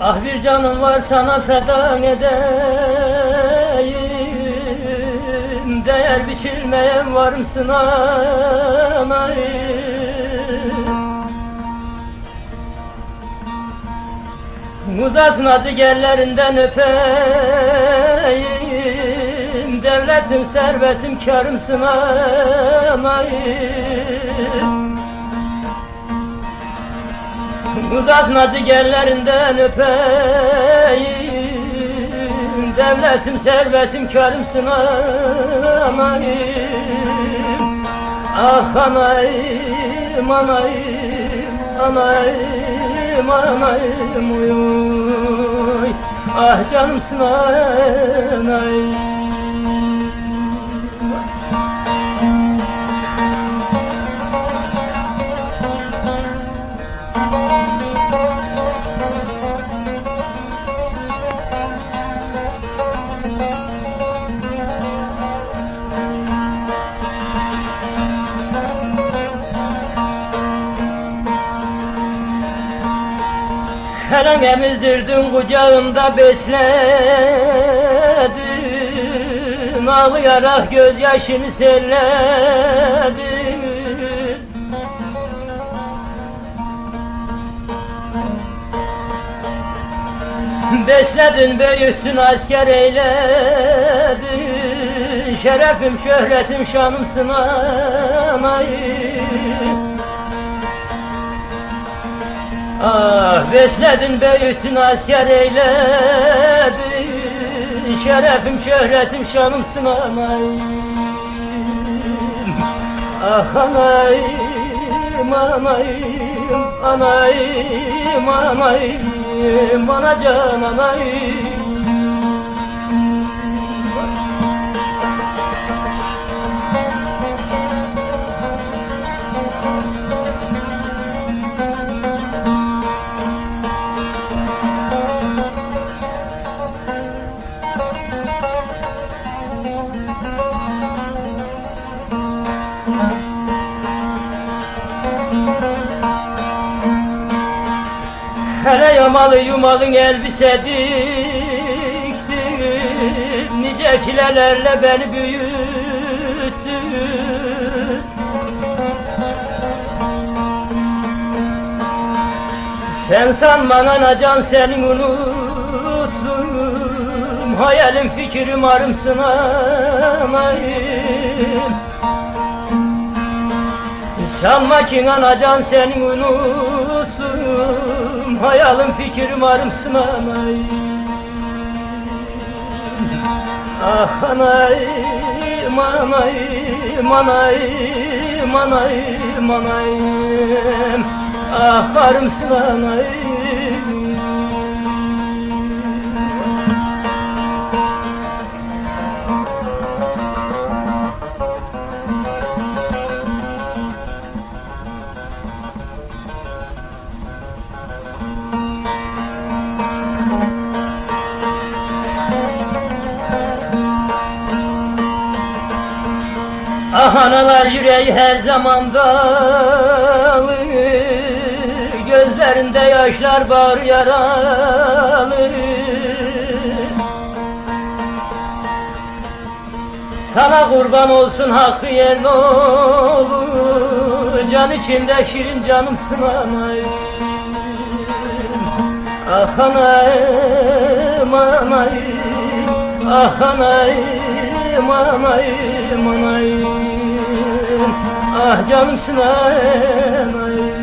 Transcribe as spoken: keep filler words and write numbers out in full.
Ah bir canım var sana feda edeyim, değer biçilmeyen var mısın anay? Uzatma diğerlerinden öpeyim, devletim servetim kârımsın anay. Uzatma diğerlerinden öpeyim, devletim servetim kârımsın anay. Ah anayım anayım anayım anayım uyuy, ah canımsın anay. Helen emizdirdin kucağımda besledim, ağlayarak gözyaşını selledim. Besledin büyüttün asker eyledin, şerefim şöhretim şanımsın anay. Ah besledin büyüttün asker eyledin, şerefim şöhretim şanımsın anay. Ah anayım anayım anayım anayım anacan anayım. Hele yamalı yumalın elbise diktin, nice çilelerle beni büyüttün. Sen sanman anacan senin unuttum, hayalim fikrim arımsın anayım. Sanma ki anacan senin unuttum, hayalim fikrim arımsın anay. Ah anayım anayım anayım anayım anayım, ah arımsın anay. Ah analar yüreği her zaman dağlı, gözlerinde yaşlar bağır yaralı. Sana kurban olsun hakkı yer nolu, can içinde şirin canımsın anayım. Ah anayım anayım ah anayım anayım anayım, ah canımsın anayım.